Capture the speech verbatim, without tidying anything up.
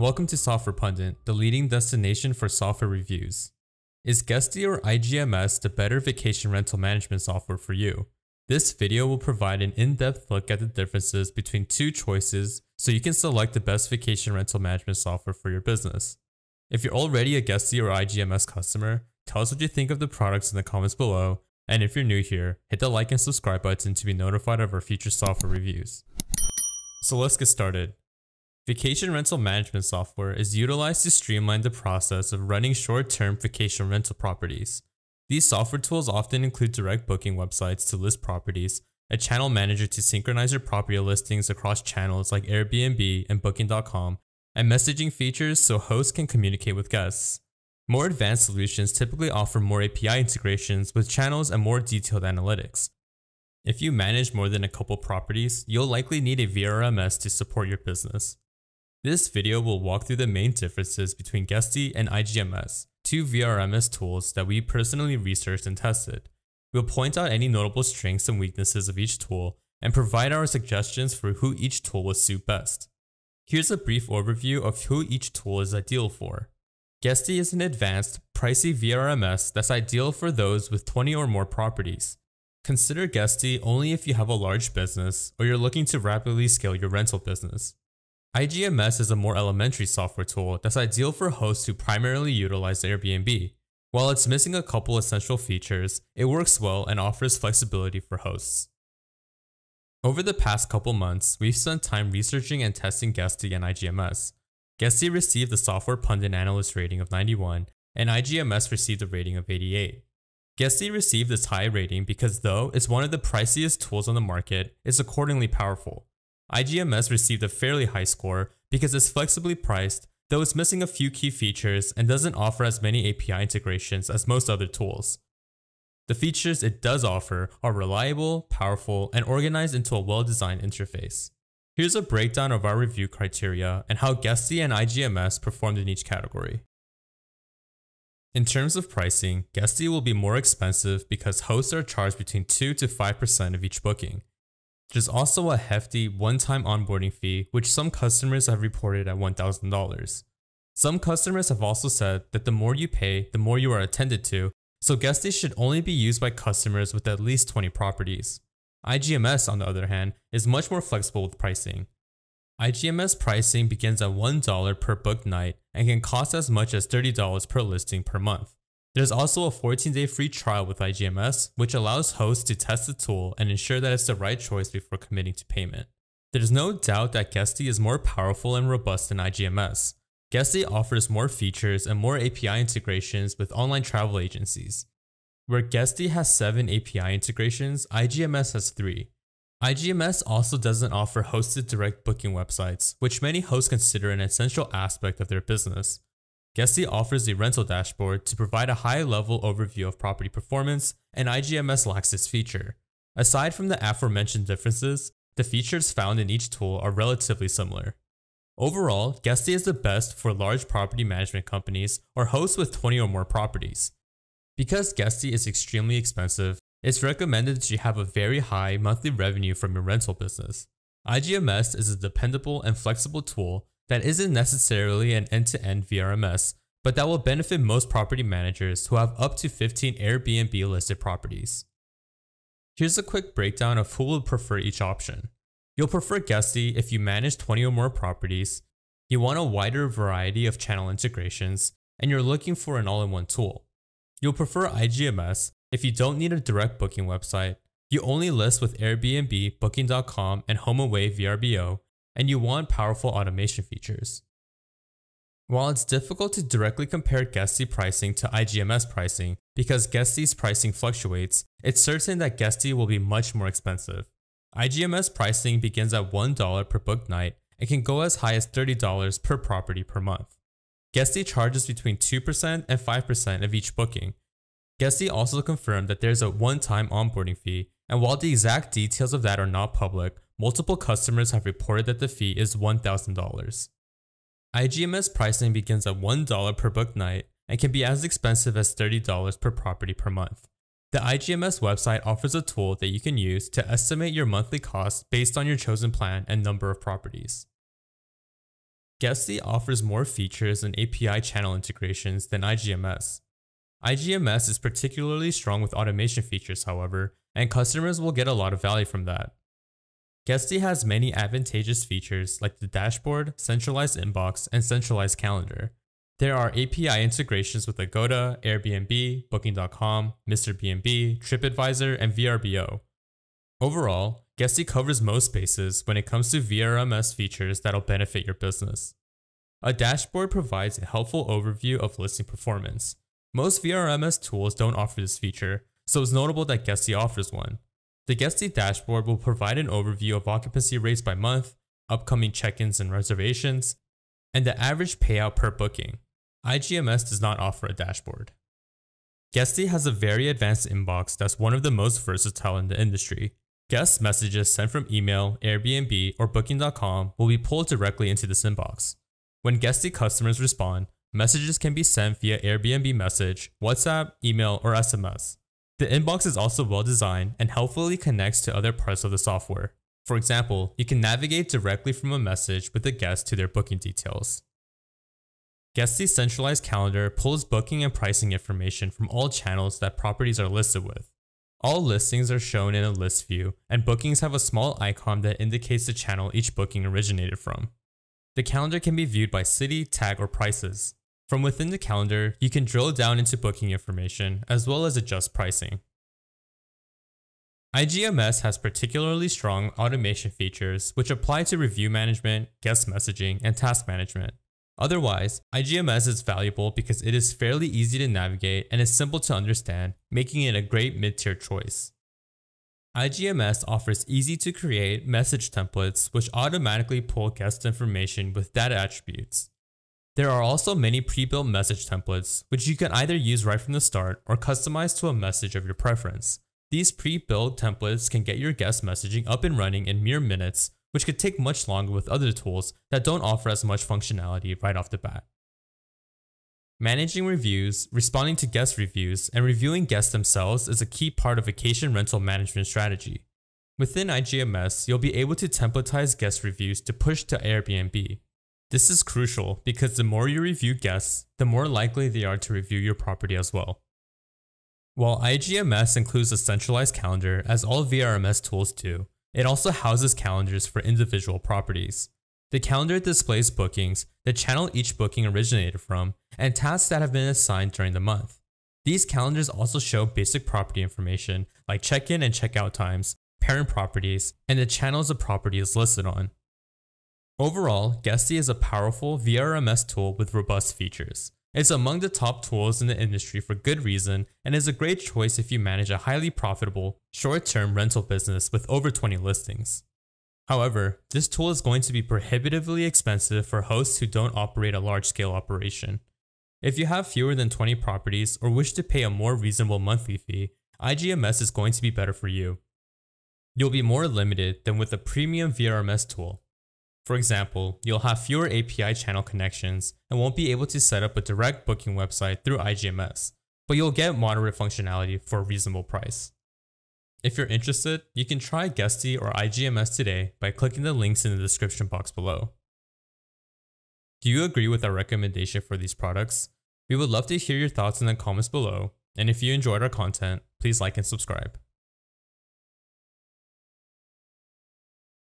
Welcome to Software Pundit, the leading destination for software reviews. Is Guesty or iGMS the better vacation rental management software for you? This video will provide an in-depth look at the differences between two choices so you can select the best vacation rental management software for your business. If you're already a Guesty or iGMS customer, tell us what you think of the products in the comments below, and if you're new here, hit the like and subscribe button to be notified of our future software reviews. So let's get started. Vacation rental management software is utilized to streamline the process of running short-term vacation rental properties. These software tools often include direct booking websites to list properties, a channel manager to synchronize your property listings across channels like Airbnb and Booking dot com, and messaging features so hosts can communicate with guests. More advanced solutions typically offer more A P I integrations with channels and more detailed analytics. If you manage more than a couple properties, you'll likely need a V R M S to support your business. This video will walk through the main differences between Guesty and iGMS, two V R M S tools that we personally researched and tested. We'll point out any notable strengths and weaknesses of each tool and provide our suggestions for who each tool will suit best. Here's a brief overview of who each tool is ideal for. Guesty is an advanced, pricey V R M S that's ideal for those with twenty or more properties. Consider Guesty only if you have a large business or you're looking to rapidly scale your rental business. iGMS is a more elementary software tool that's ideal for hosts who primarily utilize Airbnb. While it's missing a couple essential features, it works well and offers flexibility for hosts. Over the past couple months, we've spent time researching and testing Guesty and iGMS. Guesty received the Software Pundit Analyst rating of ninety-one, and iGMS received a rating of eighty-eight. Guesty received this high rating because though it's one of the priciest tools on the market, it's accordingly powerful. iGMS received a fairly high score because it's flexibly priced, though it's missing a few key features and doesn't offer as many A P I integrations as most other tools. The features it does offer are reliable, powerful, and organized into a well-designed interface. Here's a breakdown of our review criteria and how Guesty and iGMS performed in each category. In terms of pricing, Guesty will be more expensive because hosts are charged between two to five percent of each booking. There's also a hefty one-time onboarding fee, which some customers have reported at one thousand dollars. Some customers have also said that the more you pay, the more you are attended to, so Guesty should only be used by customers with at least twenty properties. iGMS, on the other hand, is much more flexible with pricing. iGMS pricing begins at one dollar per booked night and can cost as much as thirty dollars per listing per month. There's also a fourteen day free trial with iGMS, which allows hosts to test the tool and ensure that it's the right choice before committing to payment. There's no doubt that Guesty is more powerful and robust than iGMS. Guesty offers more features and more A P I integrations with online travel agencies. Where Guesty has seven A P I integrations, iGMS has three. iGMS also doesn't offer hosted direct booking websites, which many hosts consider an essential aspect of their business. Guesty offers a rental dashboard to provide a high-level overview of property performance, and iGMS lacks this feature. Aside from the aforementioned differences, the features found in each tool are relatively similar. Overall, Guesty is the best for large property management companies or hosts with twenty or more properties. Because Guesty is extremely expensive, it's recommended that you have a very high monthly revenue from your rental business. iGMS is a dependable and flexible tool that isn't necessarily an end-to-end V R M S, but that will benefit most property managers who have up to fifteen Airbnb listed properties. Here's a quick breakdown of who will prefer each option. You'll prefer Guesty if you manage twenty or more properties, you want a wider variety of channel integrations, and you're looking for an all-in-one tool. You'll prefer iGMS if you don't need a direct booking website, you only list with Airbnb, Booking dot com, and HomeAway V R B O, and you want powerful automation features. While it's difficult to directly compare Guesty pricing to iGMS pricing because Guesty's pricing fluctuates, it's certain that Guesty will be much more expensive. iGMS pricing begins at one dollar per booked night and can go as high as thirty dollars per property per month. Guesty charges between two percent and five percent of each booking. Guesty also confirmed that there's a one-time onboarding fee, and while the exact details of that are not public, multiple customers have reported that the fee is one thousand dollars. iGMS pricing begins at one dollar per booked night and can be as expensive as thirty dollars per property per month. The iGMS website offers a tool that you can use to estimate your monthly costs based on your chosen plan and number of properties. Guesty offers more features and A P I channel integrations than iGMS. iGMS is particularly strong with automation features, however, and customers will get a lot of value from that. Guesty has many advantageous features like the dashboard, centralized inbox, and centralized calendar. There are A P I integrations with Agoda, Airbnb, Booking dot com, Mister B and B, TripAdvisor, and V R B O. Overall, Guesty covers most bases when it comes to V R M S features that'll benefit your business. A dashboard provides a helpful overview of listing performance. Most V R M S tools don't offer this feature, so it's notable that Guesty offers one. The Guesty dashboard will provide an overview of occupancy rates by month, upcoming check-ins and reservations, and the average payout per booking. iGMS does not offer a dashboard. Guesty has a very advanced inbox that's one of the most versatile in the industry. Guest messages sent from email, Airbnb, or Booking dot com will be pulled directly into this inbox. When Guesty customers respond, messages can be sent via Airbnb message, WhatsApp, email, or S M S. The inbox is also well designed and helpfully connects to other parts of the software. For example, you can navigate directly from a message with the guest to their booking details. Guesty's centralized calendar pulls booking and pricing information from all channels that properties are listed with. All listings are shown in a list view, and bookings have a small icon that indicates the channel each booking originated from. The calendar can be viewed by city, tag, or prices. From within the calendar, you can drill down into booking information as well as adjust pricing. iGMS has particularly strong automation features which apply to review management, guest messaging, and task management. Otherwise, iGMS is valuable because it is fairly easy to navigate and is simple to understand, making it a great mid-tier choice. iGMS offers easy to create message templates which automatically pull guest information with data attributes. There are also many pre-built message templates which you can either use right from the start or customize to a message of your preference. These pre-built templates can get your guest messaging up and running in mere minutes, which could take much longer with other tools that don't offer as much functionality right off the bat. Managing reviews, responding to guest reviews, and reviewing guests themselves is a key part of vacation rental management strategy. Within iGMS, you'll be able to templatize guest reviews to push to Airbnb. This is crucial because the more you review guests, the more likely they are to review your property as well. While iGMS includes a centralized calendar, as all V R M S tools do, it also houses calendars for individual properties. The calendar displays bookings, the channel each booking originated from, and tasks that have been assigned during the month. These calendars also show basic property information like check-in and check-out times, parent properties, and the channels a property is listed on. Overall, Guesty is a powerful V R M S tool with robust features. It's among the top tools in the industry for good reason and is a great choice if you manage a highly profitable, short-term rental business with over twenty listings. However, this tool is going to be prohibitively expensive for hosts who don't operate a large-scale operation. If you have fewer than twenty properties or wish to pay a more reasonable monthly fee, iGMS is going to be better for you. You'll be more limited than with a premium V R M S tool. For example, you'll have fewer A P I channel connections and won't be able to set up a direct booking website through iGMS, but you'll get moderate functionality for a reasonable price. If you're interested, you can try Guesty or iGMS today by clicking the links in the description box below. Do you agree with our recommendation for these products? We would love to hear your thoughts in the comments below, and if you enjoyed our content, please like and subscribe.